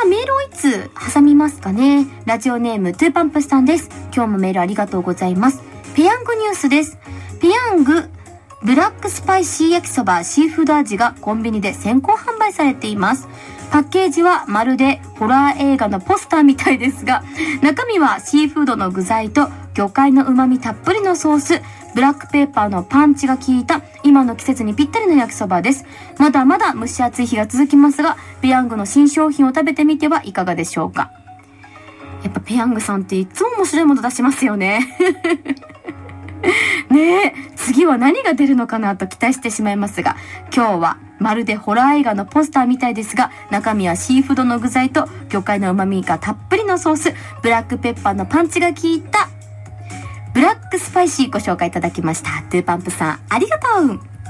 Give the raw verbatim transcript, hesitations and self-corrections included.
あ、メールをいつ挟みますかね。ラジオネーム、トゥーパンプスさんです。今日もメールありがとうございます。ペヤングニュースです。ペヤング、ブラックスパイシー焼きそばシーフード味がコンビニで先行販売されています。パッケージはまるでホラー映画のポスターみたいですが、中身はシーフードの具材と魚介の旨味たっぷりのソース、ブラックペーパーのパンチが効いた今の季節にぴったりの焼きそばです。まだまだ蒸し暑い日が続きますが、ペヤングの新商品を食べてみてはいかがでしょうか。やっぱペヤングさんっていつも面白いもの出しますよね。ねえ、次は何が出るのかなと期待してしまいますが、今日はまるでホラー映画のポスターみたいですが、中身はシーフードの具材と魚介の旨味がたっぷりのソース、ブラックペッパーのパンチが効いたブラックスパイシーご紹介いただきました。トゥーパンプさん、ありがとう。